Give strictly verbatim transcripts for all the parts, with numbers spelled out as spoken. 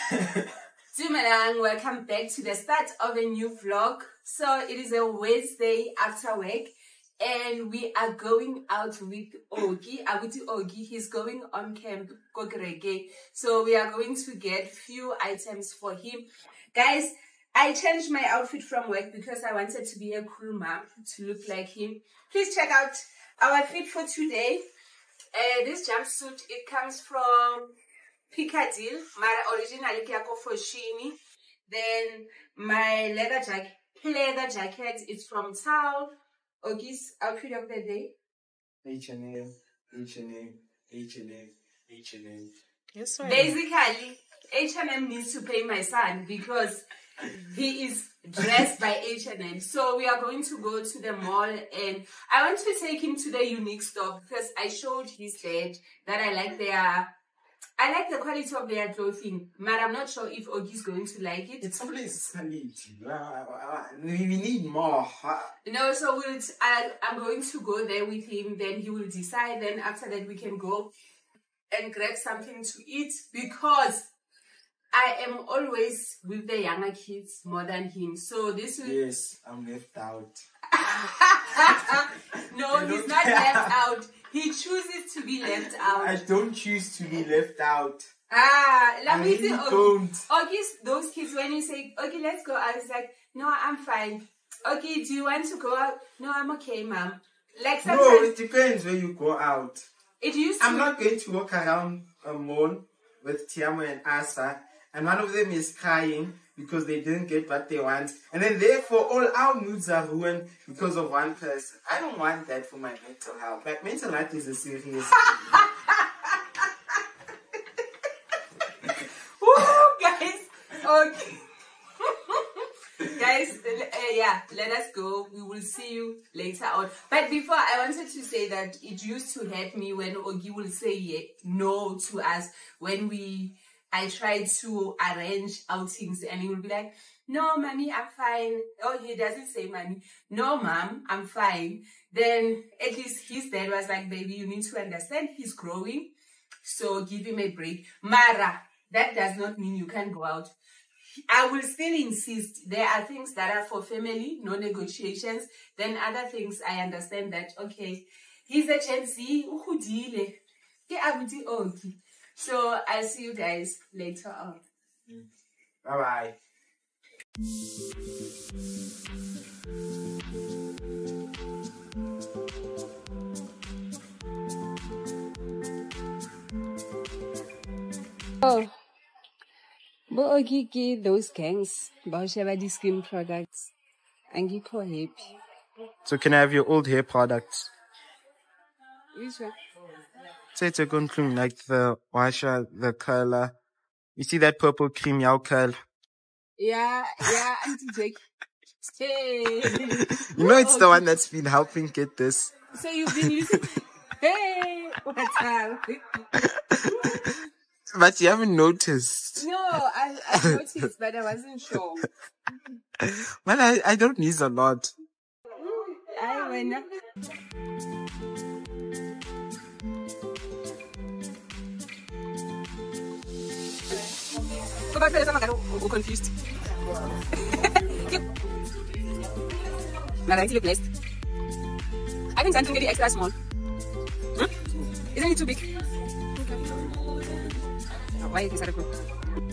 Dumelang, welcome back to the start of a new vlog. So it is a Wednesday after work and we are going out with Ogi. Abuti Ogi, he's going on camp Kokereke. So we are going to get few items for him. Guys, I changed my outfit from work because I wanted to be a cool mom, to look like him. Please check out our fit for today. Uh, this jumpsuit, it comes from Piccadilly, my originally Kiako Foschini. Then my leather jacket, leather jacket is from Tao. Ogi's outfit of the day. H and M, H and M, H and M, H and M. Yes, sir. Basically, H and M needs to pay my son because he is dressed by H and M. So we are going to go to the mall and I want to take him to the Unique store because I showed his dad that I like their I like the quality of their clothing, but I'm not sure if Ogi is going to like it. It's always quality. We need more. No, so we'll, I, I'm going to go there with him. Then he will decide. Then after that, we can go and grab something to eat because I am always with the younger kids more than him. So this will... Yes, I'm left out. No, he's not left out. He chooses to be left out. I don't choose to be left out. Ah, let I me really see. don't. Okay, those kids, when you say, okay, let's go, I was like, no, I'm fine. Okay, do you want to go out? No, I'm okay, mom. Like sometimes, no, it depends where you go out. It used to. I'm not going to walk around a mall with Tiamo and Asa, and one of them is crying because they didn't get what they want. And then therefore all our moods are ruined because of one person. I don't want that for my mental health. Like, mental health is a serious thing. Woo, guys. Okay. Guys, uh, yeah, let us go. We will see you later on. But before, I wanted to say that it used to hurt me when Ogi will say yeah, no to us when we... I tried to arrange outings and he will be like, no, mommy, I'm fine. Oh, he doesn't say mommy. No, mom, I'm fine. Then at least his dad was like, baby, you need to understand he's growing. So give him a break. Mara, that does not mean you can't go out. I will still insist. There are things that are for family, no negotiations. Then other things, I understand that, okay, he's a Gen Z. So I'll see you guys later on. Bye bye. Oh, but Ogi, those gangs, Bausheva skin products, and you call happy. So can I have your old hair products? Which one? Say it's a good cream, like the washer, the curler. You see that purple cream, yow curl? Yeah, yeah, Auntie Jake. Hey. You know it's the one that's been helping get this. So you've been using... Hey, what's up? But you haven't noticed. No, I, I noticed, but I wasn't sure. Well, I, I don't use a lot. I went. I'm confused. Now, you blessed. I think something very extra small. Hmm? Isn't it too big? Okay. Why is this good?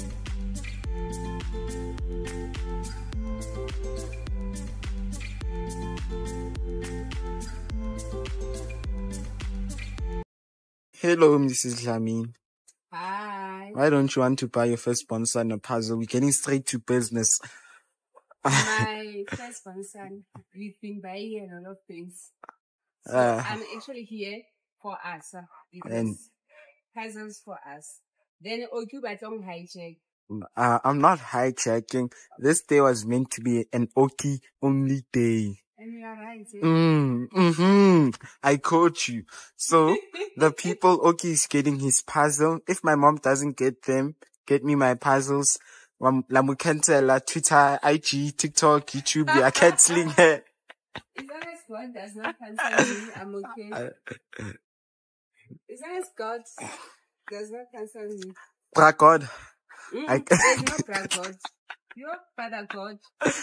Hello, Missus Lamin. Hi. Why don't you want to buy your first sponsor in a puzzle? We're getting straight to business. My first sponsor, we've been buying a lot of things. So uh, I'm actually here for us. Uh, because and puzzles for us. Then Ogi Batong hijack. Uh, I'm not hijacking. This day was meant to be an Oki only day. And you are right. Eh? Mm, mm-hmm. I caught you. So the people, Oki is getting his puzzle. If my mom doesn't get them, get me my puzzles. La cancel Twitter, I G, TikTok, YouTube. We are canceling her. As long as God does not cancel me, I'm okay. As long as God does not cancel me. Bra God. Mm, I there's no brother God. Your father God.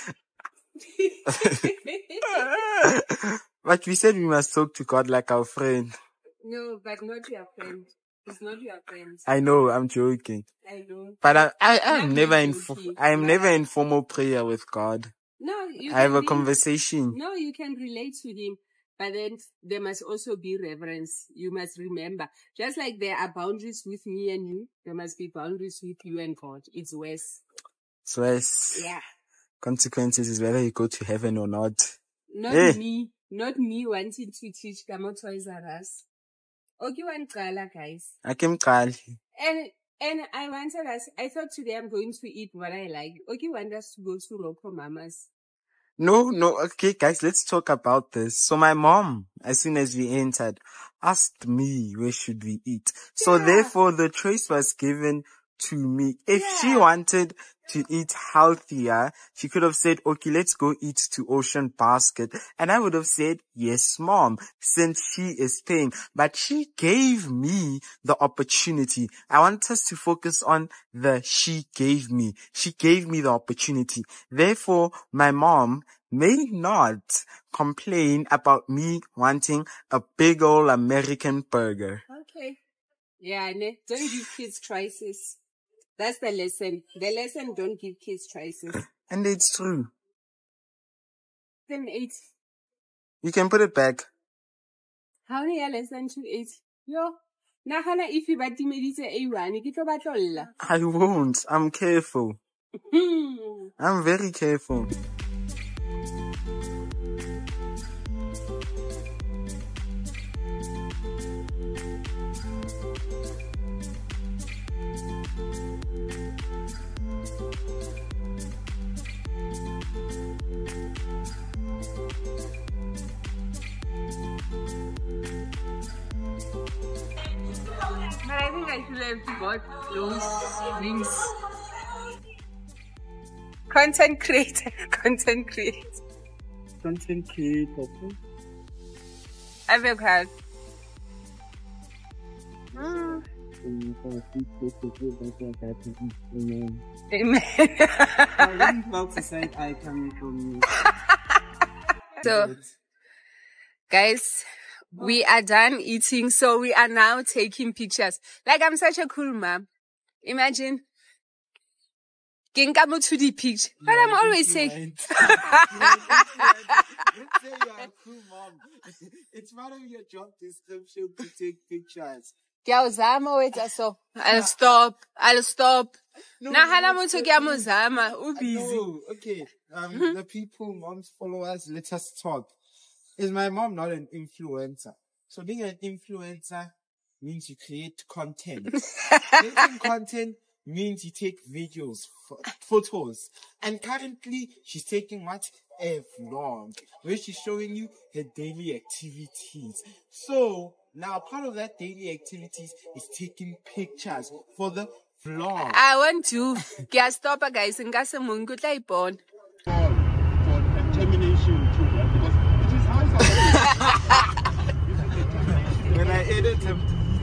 But we said we must talk to God like our friend. No, but not your friend. It's not your friend. I know, I'm joking. I know. But I, I, I'm Not never me in, joking. I'm But never in formal prayer with God. no, you I have can a be- conversation. No, you can relate to him, but then there must also be reverence. You must remember. Just like there are boundaries with me and you, there must be boundaries with you and God. It's worse. So as Yeah. consequences is whether you go to heaven or not. Not Eh. me. Not me wanting to teach Kamo Toys R Us. Okay, one color, guys. I came Kali. And and I wanted us, I thought today I'm going to eat what I like. Okay, want us to go to Local Mama's. No, no, okay, guys, let's talk about this. So my mom, as soon as we entered, asked me where should we eat. So Yeah. therefore, the choice was given to me. If she Yeah. wanted to eat healthier, she could have said, okay, let's go eat to Ocean Basket. And I would have said, yes, mom, since she is paying. But she gave me the opportunity. I want us to focus on the she gave me. She gave me the opportunity. Therefore, my mom may not complain about me wanting a big old American burger. Okay. Yeah, ne? Don't give kids choices. That's the lesson. The lesson, don't give kids choices. And it's true. Then eight. You can put it back. How many are lesson to eight? Yo. Nahana if you bati medise A one, ke tlo batlolla. I won't. I'm careful. Hmm. I'm very careful. But I think I should have bought those rings. Content creator. Content creator. Content creator. I feel proud. Mm. Amen. I didn't want to say I come from you. So, guys, we are done eating, so we are now taking pictures. Like, I'm such a cool mom. Imagine. Getting come to the picture. But I'm always saying. Let's say you're a cool mom. It's part of your job description to take pictures. Kiyawuzama wethu so. I'll stop. I'll stop. No, Nahala let's muthu say- kiyamuzama. I Ubusy. know. Okay. Um, the people, moms, followers, let us talk. Is my mom not an influencer? So being an influencer means you create content. Creating content means you take videos, pho- photos. And currently, she's taking what? A vlog, where she's showing you her daily activities. So, now part of that daily activities is taking pictures for the vlog. I want to. Kiya stop guys. Ngase mungu tla ipona. for for termination too, right? Because it is high. When I edit him.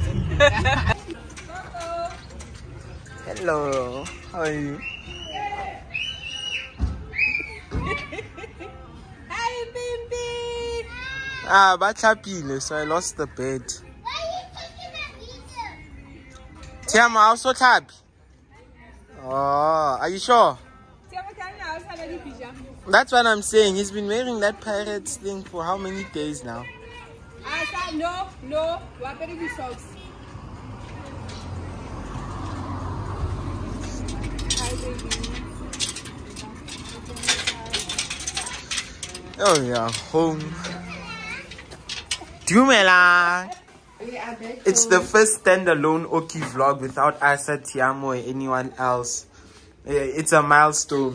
Hello. How are you? Hi, baby. Ah, bachapile, so I lost the bed. Tiama, I also tap. Oh, are you sure? That's what I'm saying. He's been wearing that pirates thing for how many days now? Asa, no, no. What are the socks? Hi, baby. Oh yeah, home. Dumela. It's the first standalone Oki vlog without Asa, Tiamo, or anyone else. Yeah, it's a milestone.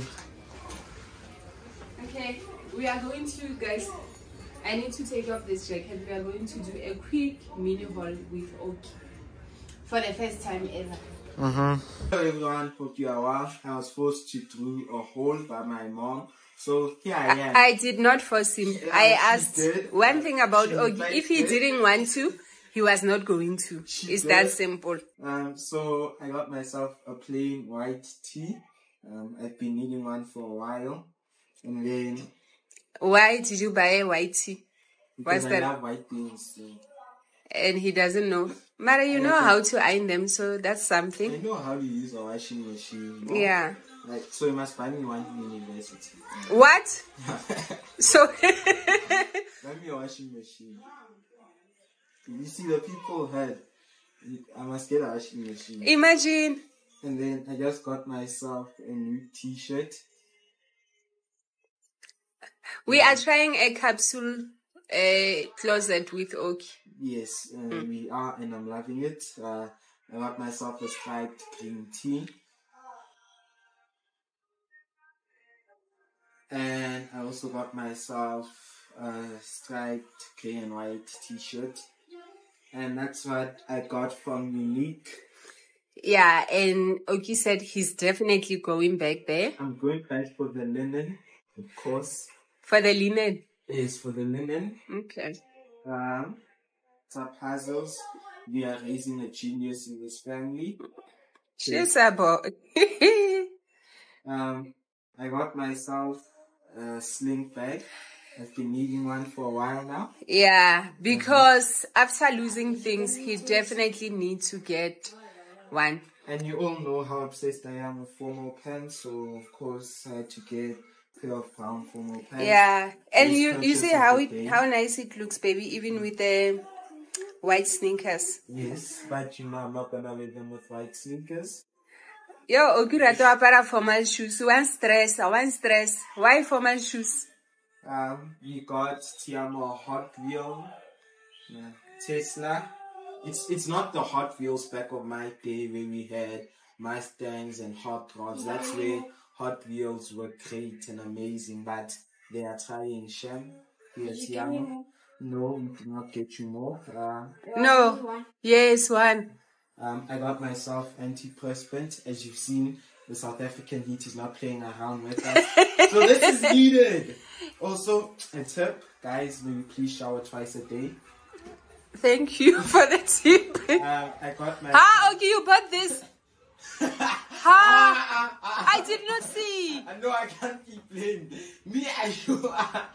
Okay, we are going to, guys, I need to take off this jacket. We are going to do a quick mini haul with Oki for the first time ever. Mm-hmm. Hello everyone, hope you are well. I was forced to do a haul by my mom. So here I am. I did not force him. Yeah, I she asked did. one thing about She Ogi. If he invited. didn't want to, he was not going to. She It's did. that simple. Um, so I got myself a plain white tea. Um, I've been needing one for a while. And then... Why did you buy a white tea? Because What's I that? love white beans too. And he doesn't know. Mara, you know how to iron them, so that's I something. know how to use a washing machine. No? Yeah. Like, so you must buy me one in university. What? So, Buy me a washing machine. You see, the people heard, I must get a washing machine. imagine. And then I just got myself a new t-shirt. We are trying a capsule uh, closet with Oki. Yes, uh, Mm. we are, and I'm loving it. Uh, I got myself a striped green tea. And I also got myself a striped grey and white t-shirt. And that's what I got from Unique. Yeah, and Oki said he's definitely going back there I'm going back for the linen, of course. for the linen. Yes, for the linen. Okay. Um, top puzzles. We are raising a genius in this family. She's a boy. Um, I got myself a sling bag. I've been needing one for a while now. Yeah, because after losing things, he definitely needs to get one. And you all know how obsessed I am with formal pants, so of course I had to get a pair of brown formal pants. Yeah, and Please you you purchase see of how the it day. how nice it looks, baby, even with the white sneakers. Yes, but you know I'm not gonna wear them with white sneakers. Yo, Oki rato apara formal shoes. One stress, one stress. Why formal shoes? Um, we got Tiamo a Hot Wheel, yeah, Tesla. It's it's not the Hot Wheels back of my day where we had Mustangs and Hot Rods. That's where Hot Wheels were great and amazing, but they are trying sham. Here, Tiamo. No, we did not get you more. Uh, No. Yes, one. um, I got myself antiperspirant. As you've seen, the South African heat is not playing around with us. So this is needed. Also, a tip, guys, maybe please shower twice a day. Thank you for the tip. Um, I got my... Ah, okay, you bought this. Ah, I did not see. I know I can't keep playing. Me, I you.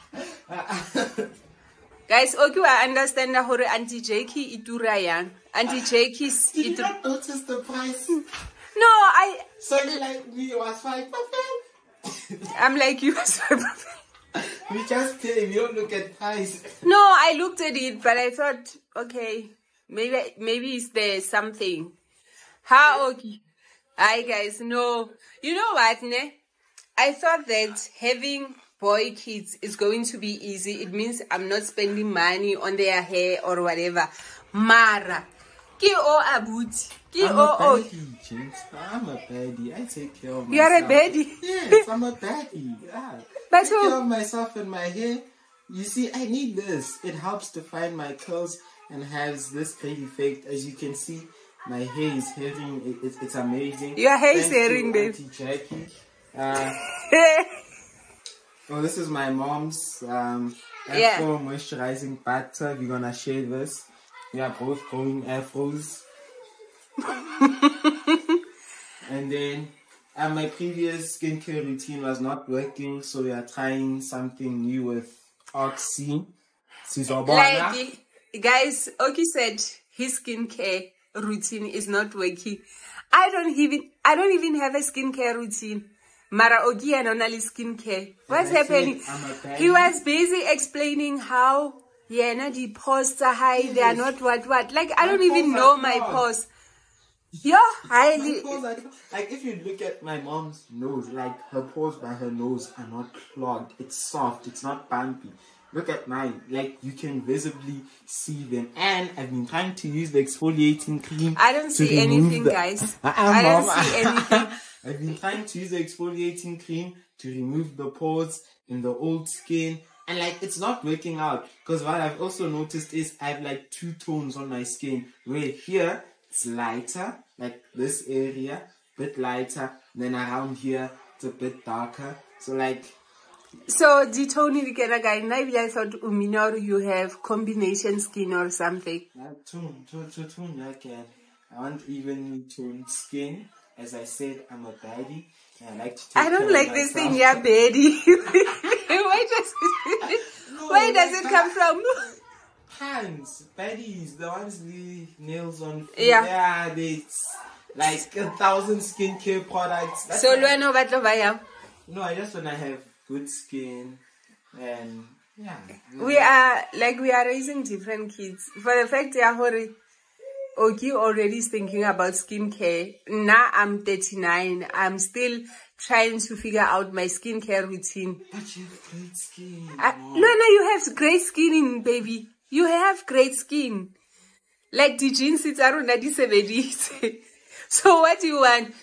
Guys, okay, I understand that hore Auntie Jakey itura yang. Auntie Jakey's Did you it. not notice the price? No, I. So you like me, it was five percent. I'm like you. We just pay, we don't look at price. No, I looked at it, but I thought, okay, maybe maybe it's there something. How okay? Hi guys, no. You know what, ne? I thought that having boy kids is going to be easy. It means I'm not spending money on their hair or whatever. Mara, ki o abuti, ki I'm o a o. baddie, James. I'm a baddie. I take care of myself. You are a baddie. Yes, I'm a baddie. Yeah. But Take who- care of myself and my hair. You see, I need this. It helps define my curls and has this great effect. As you can see, my hair is herring. It, it, it's amazing. Your hair is Thanks to herring, babe. Auntie Jackie. Uh, oh, this is my mom's um, Yeah. Afro moisturizing butter. We're gonna share this. We are both growing afros. And then uh, my previous skincare routine was not working, so we are trying something new with Oxy. Sizobona. Like, guys, Oki said his skincare routine is not working. I don't even, I don't even have a skincare routine. Mara Oki and only skincare. What's And I said, happening? I'm a baddie. He was busy explaining how, yeah, no, the pores are high. They are not what what. Like I My don't even pores know are my clogged. pores. Yo, My highly. pores are- like if you look at my mom's nose, like her pores by her nose are not clogged. It's soft. It's not bumpy. Look at mine. Like you can visibly see them. And I've been trying to use the exfoliating cream. I don't to see remove anything, the- guys. Uh-uh, I don't Mom. see anything. I've been trying to use the exfoliating cream to remove the pores in the old skin. And like it's not working out. Because what I've also noticed is I have like two tones on my skin. Where here it's lighter, like this area, bit lighter. Then around here it's a bit darker. So like So, di Tony di kena guy, maybe I thought Uminor you have combination skin or something. Not tone, tone, tone, tone, I can. I want even tone skin. As I said, I'm a baddie. And I like to take I don't care like of this myself. thing, yeah, baby. Where does it, No, where does it like come from? Hands, baddies, the ones with nails on. Yeah. Yeah, they like a thousand skincare products. That's So, what- Luano Batlobaya. No, I just wanna have good skin and yeah. We are, like, we are raising different kids. For the fact that Hori, Oki already is thinking about skincare. Now I'm thirty-nine. I'm still trying to figure out my skincare routine. But you have great skin. I, Mom. no, no, you have great skin, baby. You have great skin. Like the jeans, it's around seventy. So what do you want?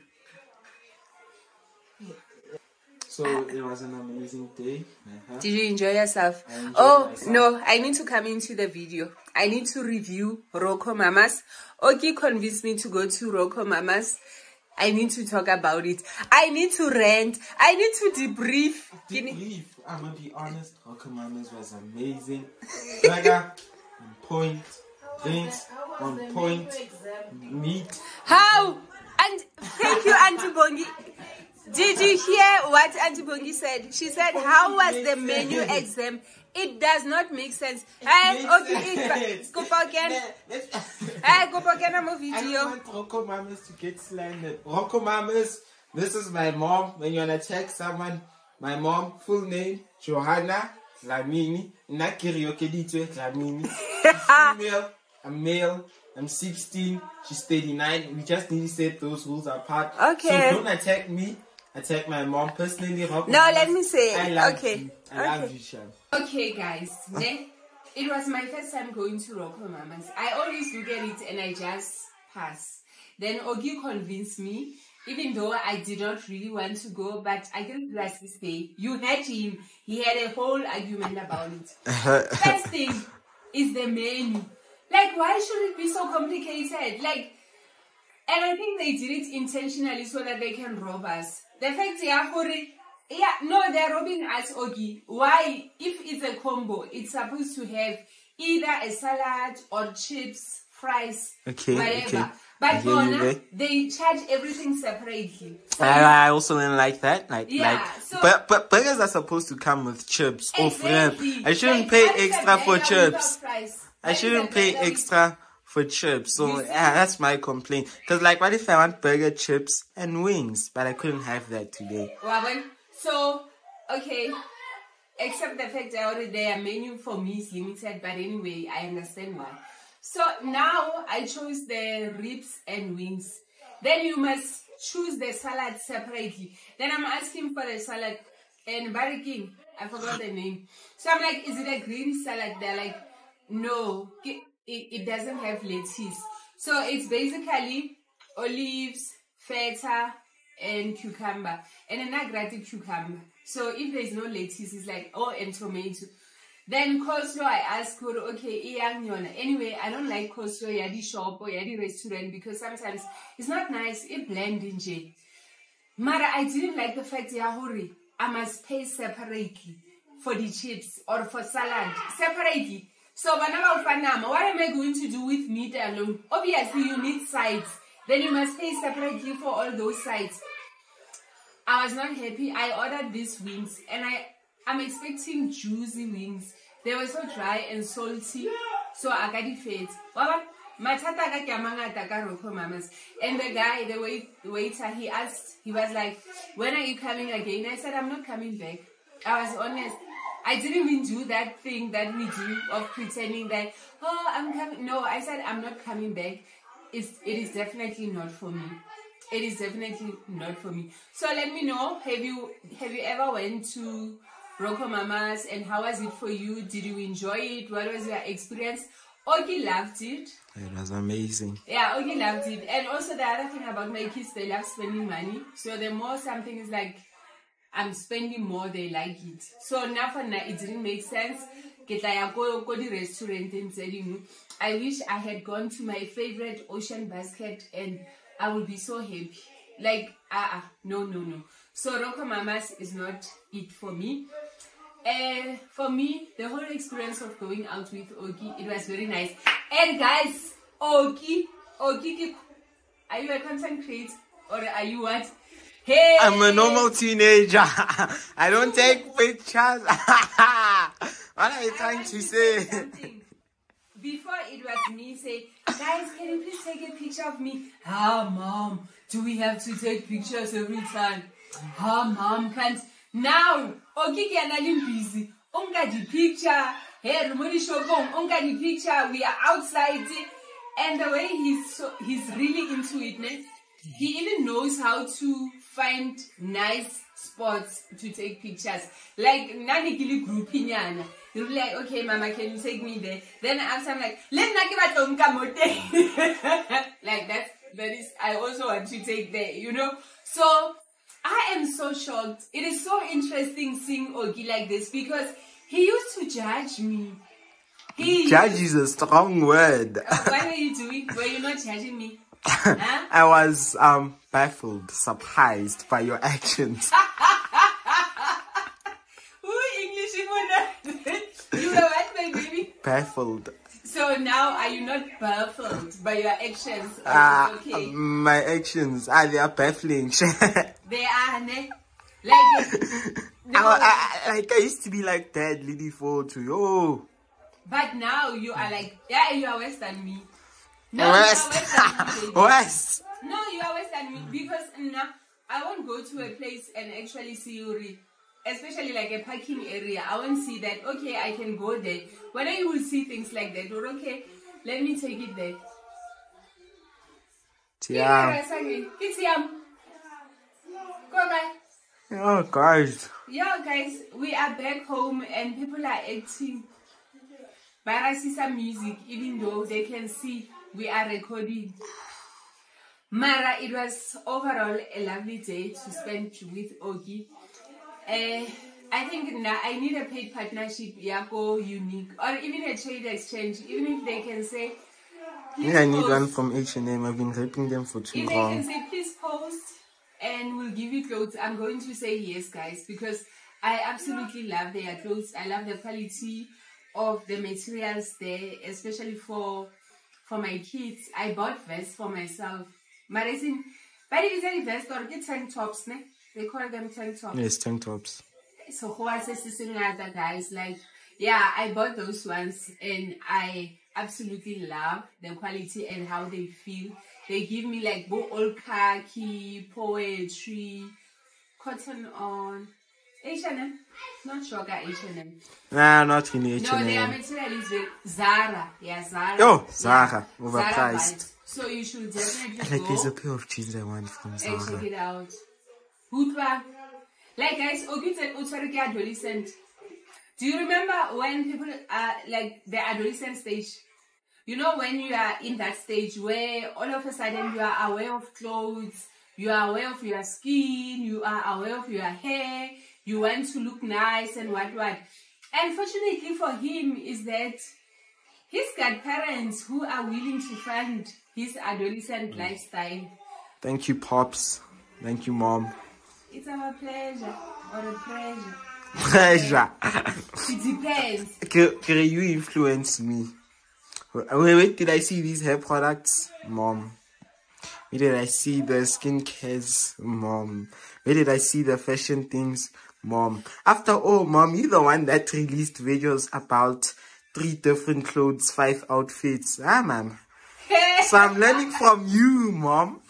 So it was an amazing day. Uh-huh. Did you enjoy yourself? I enjoyed Oh, myself. no, I need to come into the video. I need to review Rocco Mamas. Oki convinced me to go to Rocco Mamas. I need to talk about it. I need to rant. I need to debrief. Debrief. I'm gonna be honest. Rocco Mamas was amazing. Burger on point. Drinks on point. Meat. How? And thank you, Auntie Bongi. Did you hear what Auntie Bongi said? She said, how was the menu exam? It does not make sense. Hey, okay, it's go for again. Hey, go for again, I'm a I don't video. want Rocco Mamas to get slandered. Rocco Mamas, this is my mom. When you wanna text someone, my mom, full name, Johanna Dlamini. Not Kiriokeditwe Dlamini. Female, I'm male, I'm sixteen, she's thirty-nine. We just need to set those rules apart. Okay. So don't attack me, attack my mom personally. Rocco No, Mamas, let me say, I love okay, you. I love okay. you, Shan. Okay, guys. Ne, it was my first time going to Rocco Mamas. I always look at it and I just pass. Then Ogi convinced me, even though I did not really want to go, but I didn't realize this day. You had him. He had a whole argument about it. First thing is the menu. Like, why should it be so complicated? Like, and I think they did it intentionally so that they can rob us. The fact they are hurry. Yeah, no, they're robbing us, Ogi. Why? If it's a combo, it's supposed to have either a salad or chips, fries, Okay, whatever. okay. But I hear you Bona, there. they charge everything separately. So I, I also didn't like that. Like, Yeah, like, so- but but burgers are supposed to come with chips or wrap. exactly. I shouldn't Like, pay what is a extra for burger chips. without fries? I What is shouldn't a pay burger with- extra for chips. So You see? yeah, that's my complaint. Cause like, what if I want burger, chips, and wings, but I couldn't have that today? Waben. So, okay, except the fact that already their menu for me is limited, but anyway, I understand why. So now I chose the ribs and wings. Then you must choose the salad separately. Then I'm asking for the salad and Barry King, I forgot the name. So I'm like, is it a green salad? They're like, no, it, it doesn't have lettuce. So it's basically olives, feta, and cucumber, and then I grated cucumber. So if there's no lettuce, it's like, oh, and tomato. Then coleslaw, I asked her, okay, anyway, I don't like coleslaw, yadi shop or yadi restaurant because sometimes it's not nice, it blends in J. Mara, I didn't like the fact, Yahuri, I must pay separately for the chips or for salad, separately. So what am I going to do with meat alone? Obviously, you need sides. Then you must pay separately for all those sides. I was not happy. I ordered these wings and I, I'm expecting juicy wings. They were so dry and salty. So I got it fed. And the guy, the wait, waiter, he asked, he was like, when are you coming again? I said, I'm not coming back. I was honest. I didn't even do that thing that we do of pretending that, oh, I'm coming. No, I said, I'm not coming back. It's, it is definitely not for me. It is definitely not for me. So let me know, have you have you ever went to Rocco Mamas and how was it for you? Did you enjoy it? What was your experience? Ogi loved it. It was amazing. Yeah, Ogi loved it. And also the other thing about my kids, they love spending money. So the more something is like, I'm spending more, they like it. So now for now, it didn't make sense. I wish I had gone to my favorite Ocean Basket and I would be so happy. Like, ah, uh, uh, no, no, no. So RocoMamas is not it for me. Uh, for me, the whole experience of going out with Oki, it was very nice. And guys, Oki, Oki, are you a content creator or are you what? Hey, I'm a normal teenager. I don't take pictures. What are you trying to say? say Before it was me saying, guys, can you please take a picture of me? Ah, mom, do we have to take pictures every time? Ah, mom, can't. Now, Oki is busy. Onga the picture. Hey, Rumoni Shogong, Onga the picture. We are outside. And the way he's so, he's really into it, ne? He even knows how to find nice spots to take pictures. Like, Nani Gili Groupinyana. You'll be like, okay, Mama, can you take me there? Then after I'm like, let me give it Like that, that is, I also want to take there, you know? So, I am so shocked. It is so interesting seeing Ogi like this because he used to judge me. He Judge is a strong word. Uh, what were you doing? Were you not judging me? Huh? I was um baffled, surprised by your actions. You were what, my baby? Baffled. So now, are you not baffled by your actions? Ah, uh, okay. My actions, ah, they are baffling. They are, ne? Like, no. I, I, like I used to be like that, Lily for to you. But now you are like, yeah, you are worse than me. No, West. you are worse than me. West. No, you are worse than me because now I won't go to a place and actually see you. Especially like a parking area, I won't see that, okay, I can go there. Whether you will see things like that, or okay, let me take it there. Yeah. Go, guys. Oh, guys. Yeah, guys, we are back home and people are acting. But I see some music, even though they can see we are recording. Mara, it was overall a lovely day to spend with Ogi. Uh, I think now I need a paid partnership, Yako Unique, or even a trade exchange, even if they can say, Yeah, I need post. one from H and M. I've been ripping them for too If long. they can say, please post and we'll give you clothes, I'm going to say yes, guys, because I absolutely love their clothes. I love the quality of the materials there, especially for for my kids. I bought vests for myself. But I think, but it is a vest or get tank tops, ne? They call them tank tops. Yes, tank tops. So who are saying other guys? Like, yeah, I bought those ones and I absolutely love the quality and how they feel. They give me like old khaki, poetry, cotton on. H and M? Not sugar H and M. Nah, not in H and M. No, their material is very Zara. Yeah, Zara. Oh, Zara. Yeah. Overpriced. Zara vibes. So you should definitely Like go there's a pair of jeans I want from and Zara. check it out. Hutwa. Like guys, Ogi said Utwariki adolescent. Do you remember when people are like the adolescent stage? You know when you are in that stage where all of a sudden you are aware of clothes, you are aware of your skin, you are aware of your hair, you want to look nice and what what. And fortunately for him is that he's got parents who are willing to fund his adolescent lifestyle. Thank you, Pops. Thank you, Mom. It's our pleasure or a pleasure. Pleasure. It depends. Can you influence me? Wait, wait, did I see these hair products? Mom. Where did I see the skincares? Mom. Where did I see the fashion things? Mom. After all, Mom, you're the one that released videos about three different clothes, five outfits. Ah, Mom. So I'm learning from you, Mom.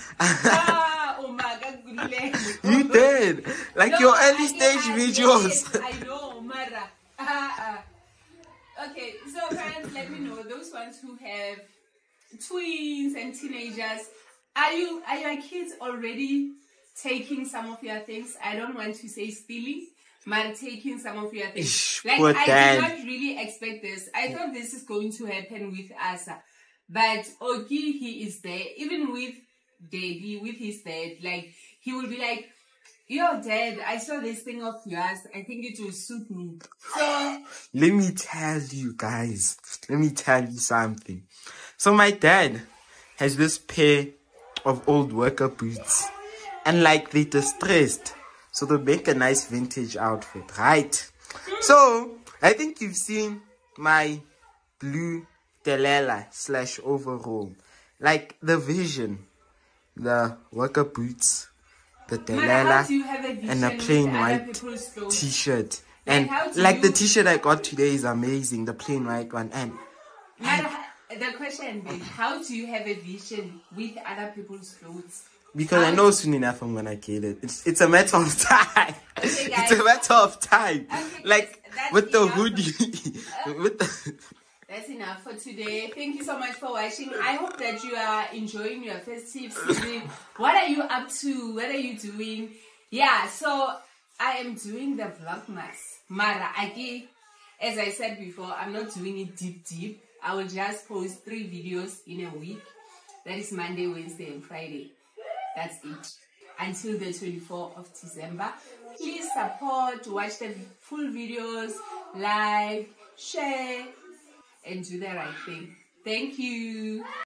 Ah, oh my God, you did. Like no, your early I, stage I, videos. Yes, I know, Mara. Ah, ah. Okay, so parents, let me know, those ones who have twins and teenagers, are you, are your kids already taking some of your things? I don't want to say stealing, but taking some of your things. Ish, like, poor I dad. did not really expect this. I thought this is going to happen with Asa. But Ogi, he is there, even with Daddy, with his dad, like, he will be like, yo, Dad, I saw this thing of yours. I think it will suit me. So, Let me tell you guys, let me tell you something. So my dad has this pair of old worker boots. And like they're distressed. So they'll make a nice vintage outfit, right? So, I think you've seen my blue telela slash overall. Like the vision. The worker boots. The telela. And a plain white t-shirt. And like the t-shirt I got today is amazing. The plain white one. And Mara, the question, babe, how do you have a vision with other people's clothes? Because I know soon enough I'm gonna get it. It's it's a matter of time. Okay, it's a matter of time. Okay, like that's with the enough. hoodie. with the That's enough for today. Thank you so much for watching. I hope that you are enjoying your festive season. What are you up to? What are you doing? Yeah, so I am doing the Vlogmas. Mara, again, as I said before, I'm not doing it deep deep. I will just post three videos in a week. That is Monday, Wednesday, and Friday. That's it. Until the twenty-fourth of December. Please support, watch the full videos, like, share, and do the right thing. Thank you.